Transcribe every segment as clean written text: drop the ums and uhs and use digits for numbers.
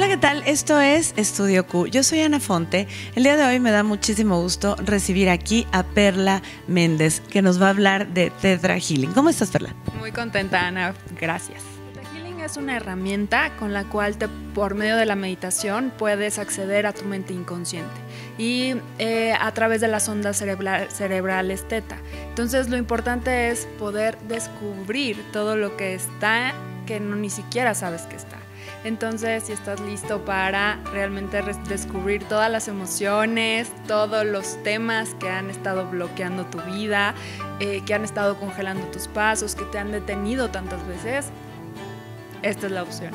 Hola, ¿qué tal? Esto es Estudio Q. Yo soy Ana Fonte. El día de hoy me da muchísimo gusto recibir aquí a Perla Méndez, que nos va a hablar de Theta Healing. ¿Cómo estás, Perla? Muy contenta, Ana. Gracias. Theta Healing es una herramienta con la cual por medio de la meditación puedes acceder a tu mente inconsciente y a través de las ondas cerebrales Theta. Entonces, lo importante es poder descubrir todo lo que está que ni siquiera sabes que está. Entonces, si estás listo para realmente descubrir todas las emociones, todos los temas que han estado bloqueando tu vida, que han estado congelando tus pasos, que te han detenido tantas veces, esta es la opción.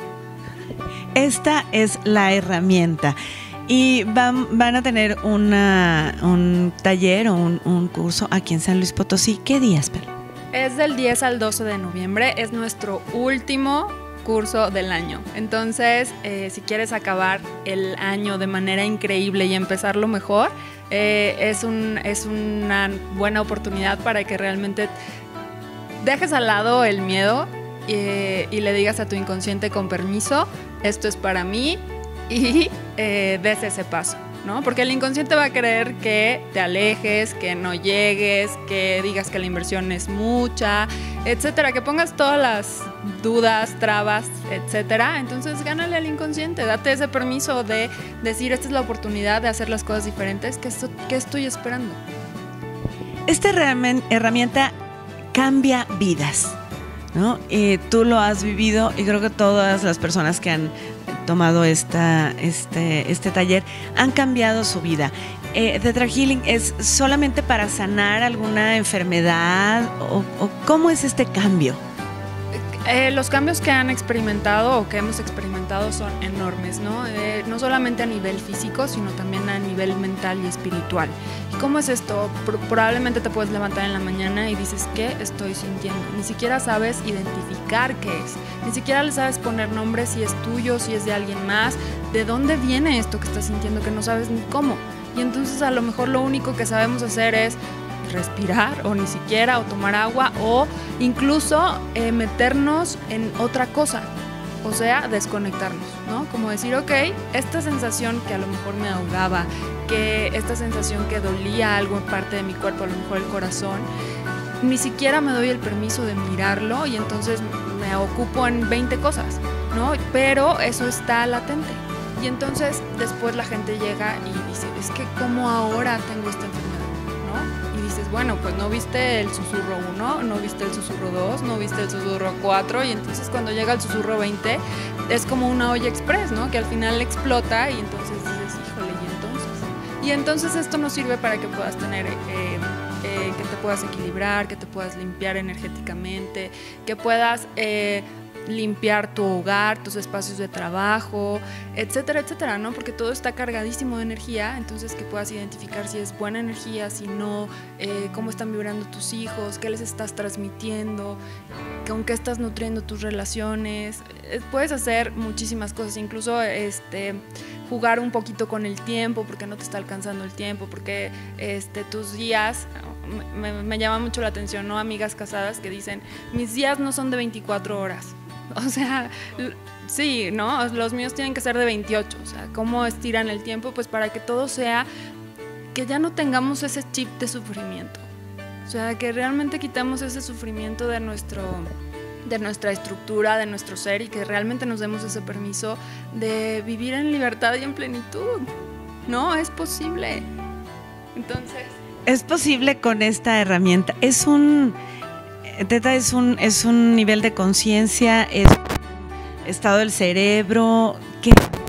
Esta es la herramienta. Y van a tener un taller o un curso aquí en San Luis Potosí. ¿Qué días, Perla? Es del 10 al 12 de noviembre, es nuestro último curso del año. Entonces, si quieres acabar el año de manera increíble y empezarlo mejor, es una buena oportunidad para que realmente dejes al lado el miedo y le digas a tu inconsciente con permiso, esto es para mí, y des ese paso, ¿no? Porque el inconsciente va a querer que te alejes, que no llegues, que digas que la inversión es mucha, etcétera, que pongas todas las dudas, trabas, etcétera. Entonces, gánale al inconsciente, date ese permiso de decir, esta es la oportunidad de hacer las cosas diferentes, ¿qué estoy esperando? Esta herramienta cambia vidas, ¿no? Tú lo has vivido y creo que todas las personas que han tomado este taller han cambiado su vida. Theta Healing es solamente para sanar alguna enfermedad o ¿cómo es este cambio? Los cambios que han experimentado o que hemos experimentado son enormes, ¿no? No solamente a nivel físico, sino también a nivel mental y espiritual. ¿Y cómo es esto? Probablemente te puedes levantar en la mañana y dices, ¿qué estoy sintiendo? Ni siquiera sabes identificar qué es. Ni siquiera le sabes poner nombre, si es tuyo, si es de alguien más. ¿De dónde viene esto que estás sintiendo que no sabes ni cómo? Y entonces a lo mejor lo único que sabemos hacer es respirar o ni siquiera, o tomar agua o incluso meternos en otra cosa, o sea, desconectarnos, ¿no? Como decir, ok, esta sensación que a lo mejor me ahogaba, que esta sensación que dolía algo en parte de mi cuerpo, a lo mejor el corazón, ni siquiera me doy el permiso de mirarlo y entonces me ocupo en 20 cosas, ¿no? Pero eso está latente. Y entonces después la gente llega y dice, es que ¿cómo ahora tengo esta enfermedad? ¿No? Y dices, bueno, pues no viste el susurro 1, no viste el susurro 2, no viste el susurro 4 y entonces cuando llega el susurro 20 es como una olla express, ¿no? Que al final explota y entonces dices, híjole, ¿y entonces esto nos sirve para que puedas tener, que te puedas equilibrar, que te puedas limpiar energéticamente, que puedas limpiar tu hogar, tus espacios de trabajo, etcétera, etcétera, ¿no? Porque todo está cargadísimo de energía, entonces que puedas identificar si es buena energía, si no, cómo están vibrando tus hijos, qué les estás transmitiendo, con qué estás nutriendo tus relaciones. Puedes hacer muchísimas cosas, incluso jugar un poquito con el tiempo, porque no te está alcanzando el tiempo, porque tus días, me llama mucho la atención, ¿no? Amigas casadas que dicen, mis días no son de 24 horas. O sea, sí, ¿no? Los míos tienen que ser de 28. O sea, ¿cómo estiran el tiempo? Pues para que todo sea, que ya no tengamos ese chip de sufrimiento. O sea, que realmente quitamos ese sufrimiento de nuestra estructura, de nuestro ser y que realmente nos demos ese permiso de vivir en libertad y en plenitud. No, es posible. Entonces, es posible con esta herramienta. Theta es un nivel de conciencia, es un estado del cerebro. ¿Qué?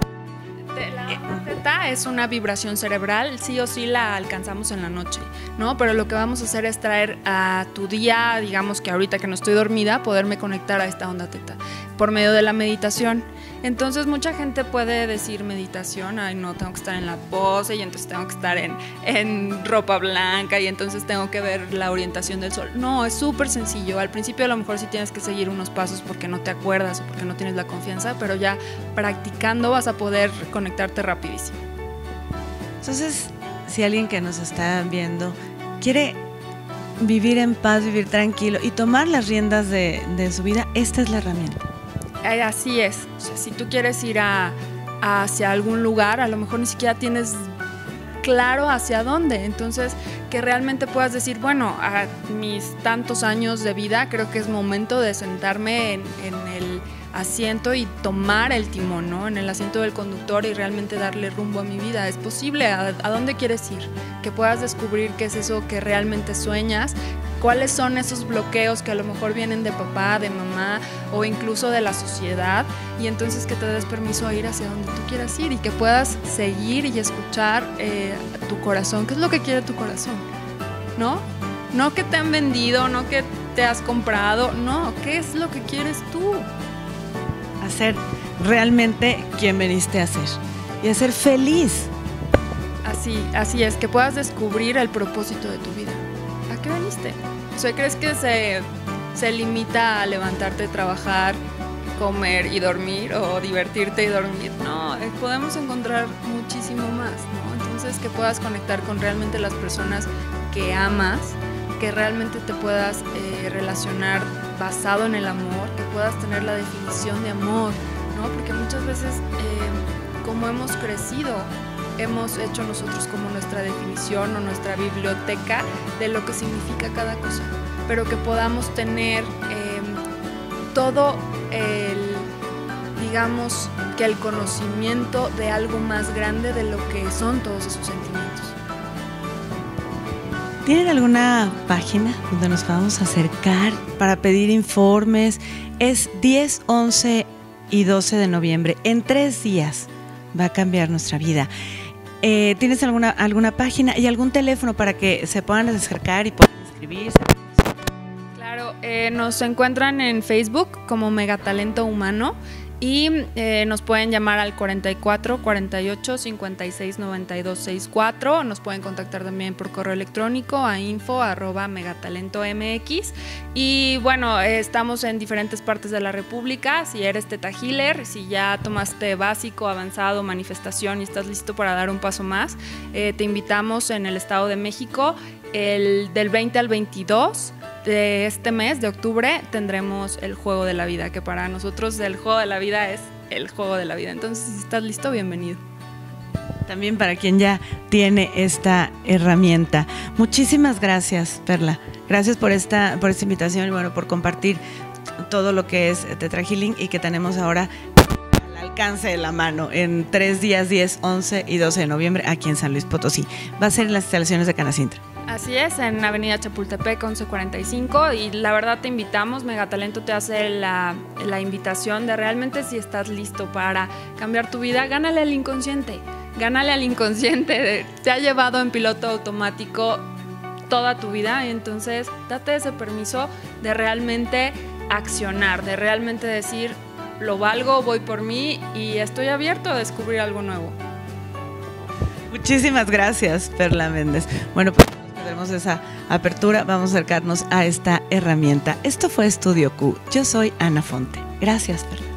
La Theta es una vibración cerebral, sí o sí la alcanzamos en la noche, ¿no? Pero lo que vamos a hacer es traer a tu día, digamos que ahorita que no estoy dormida, poderme conectar a esta onda Theta por medio de la meditación. Entonces mucha gente puede decir meditación, ay no, tengo que estar en la pose y entonces tengo que estar en ropa blanca y entonces tengo que ver la orientación del sol. No, es súper sencillo. Al principio a lo mejor sí tienes que seguir unos pasos porque no te acuerdas o porque no tienes la confianza, pero ya practicando vas a poder conectarte rapidísimo. Entonces, si alguien que nos está viendo quiere vivir en paz, vivir tranquilo y tomar las riendas de su vida, esta es la herramienta. Así es. O sea, si tú quieres ir a hacia algún lugar, a lo mejor ni siquiera tienes claro hacia dónde. Entonces, que realmente puedas decir, bueno, a mis tantos años de vida creo que es momento de sentarme en el asiento y tomar el timón, ¿no? En el asiento del conductor y realmente darle rumbo a mi vida. Es posible. ¿A dónde quieres ir? Que puedas descubrir qué es eso que realmente sueñas, cuáles son esos bloqueos que a lo mejor vienen de papá, de mamá o incluso de la sociedad, y entonces que te des permiso a ir hacia donde tú quieras ir y que puedas seguir y escuchar tu corazón. ¿Qué es lo que quiere tu corazón? ¿No? No que te han vendido, no que te has comprado, no, ¿qué es lo que quieres tú? Hacer realmente quien veniste a ser y a ser feliz. Así es, que puedas descubrir el propósito de tu vida. ¿A qué veniste? O sea, ¿crees que se limita a levantarte, trabajar, comer y dormir, o divertirte y dormir? No, podemos encontrar muchísimo más, ¿no? Entonces, que puedas conectar con realmente las personas que amas, que realmente te puedas relacionar basado en el amor, que puedas tener la definición de amor, ¿no? Porque muchas veces, como hemos crecido, hemos hecho nosotros como nuestra definición o nuestra biblioteca de lo que significa cada cosa, pero que podamos tener todo digamos que el conocimiento de algo más grande de lo que son todos esos sentimientos. ¿Tienen alguna página donde nos podamos acercar para pedir informes? Es 10, 11 y 12 de noviembre. En 3 días va a cambiar nuestra vida. ¿Tienes alguna página y algún teléfono para que se puedan acercar y puedan inscribirse? Claro, nos encuentran en Facebook como Megatalento Humano y nos pueden llamar al 44 48 56 92 64. Nos pueden contactar también por correo electrónico a info@megatalentomx. Y bueno, estamos en diferentes partes de la República. Si eres Theta Healer, si ya tomaste básico, avanzado, manifestación y estás listo para dar un paso más, te invitamos en el Estado de México del 20 al 22 de este mes de octubre. Tendremos el Juego de la Vida, que para nosotros el Juego de la Vida es el Juego de la Vida. Entonces, si estás listo, bienvenido. También para quien ya tiene esta herramienta. Muchísimas gracias, Perla. Gracias por esta invitación y bueno, por compartir todo lo que es Theta Healing y que tenemos ahora al alcance de la mano en 3 días, 10, 11 y 12 de noviembre aquí en San Luis Potosí. Va a ser en las instalaciones de Canacintra. Así es, en Avenida Chapultepec 1145, y la verdad te invitamos. Megatalento te hace la invitación de realmente, si estás listo para cambiar tu vida, gánale al inconsciente. Te ha llevado en piloto automático toda tu vida, y entonces date ese permiso de realmente accionar, de realmente decir, lo valgo, voy por mí y estoy abierto a descubrir algo nuevo. Muchísimas gracias, Perla Méndez. Bueno, pues tenemos esa apertura, vamos a acercarnos a esta herramienta. Esto fue Estudio Q. Yo soy Ana Fonte. Gracias, Perla.